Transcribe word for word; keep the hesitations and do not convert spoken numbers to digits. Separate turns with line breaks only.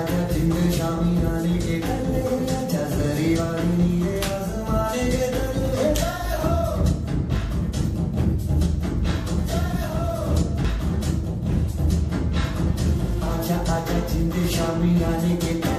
आजा जिंद शामी आने के कल्ले आजा सरी वाली नीले आसमाने के तले आजा आजा जिंद शामी आने के